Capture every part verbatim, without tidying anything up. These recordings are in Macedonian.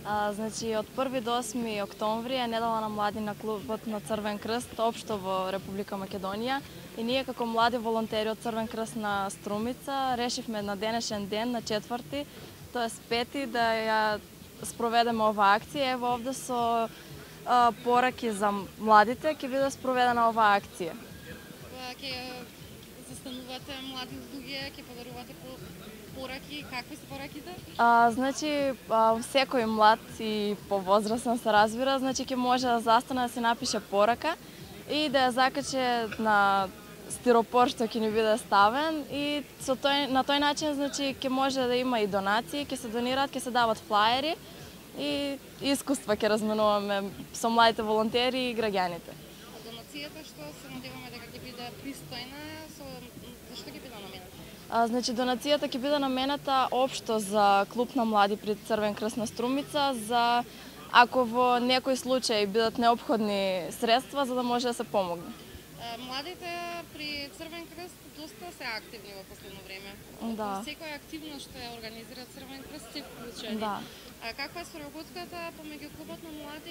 А, значи, од први до осми октомври е недела на млади на клубот на Црвен крст, општо во Република Македонија. И ние како млади волонтери од Црвен крст на Струмица решивме на денешен ден, на четврти, тоест пети, да ја спроведеме оваа акција. Ево овде со а, пораки за младите ќе биде спроведена оваа акција. Ќе застанувате млади луѓе, ќе подарувате пораки, какви се пораките? А, значи, а, секој млад и повозрастен се разбира, значи ќе може да застане да се напише порака и да ја закаче на стиропор што ќе ни биде ставен, и со тој, на тој начин значи ќе може да има и донации, ќе се донираат, ќе се дават флаери и искуства ќе разменуваме со младите волонтери и граѓаните. А донацијата што се надеваме дека ќе биде пристојна, со зашто ќе биде намената? А, значи, донацијата ќе биде намената општо за клуб на млади при Црвен крст на Струмица, за ако во некој случај бидат неопходни средства за да може да се помогне. Младите при Црвен крст доста се активни во последно време. Да. Секоја активност што ја организира Црвен крст се вклучени. Да. А каква е соработката помеѓу клубот на млади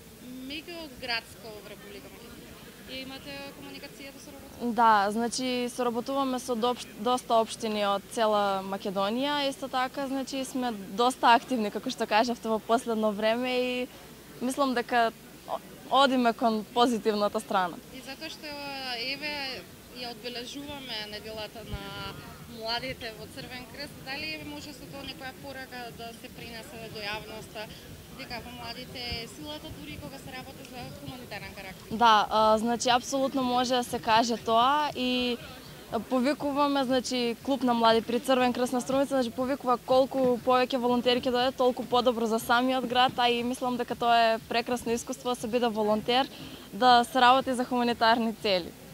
меѓуградско во Република Македонија? И имате комуникацијата соработка? Да, значи соработуваме со доста општини од цела Македонија, исто така значи сме доста активни, како што кажавте, во последно време, и мислам дека одиме кон позитивната страна. И затоа што еве ја одбележуваме неделата на младите во Црвен крст, дали може со тоа некоја порака да се принесе до јавноста дека во младите е силата дури кога се работи за хуманитарен карактер? Да, а, значи апсолутно може да се каже тоа, и повикуваме, значи, клуб на млади при Црвен крст на Струмица, значи повикува колку повеќе волонтери ќе дојдат, толку подобро за самиот град, а и мислам дека тоа е прекрасно искуство да се биде волонтер, да се работи за хуманитарни цели.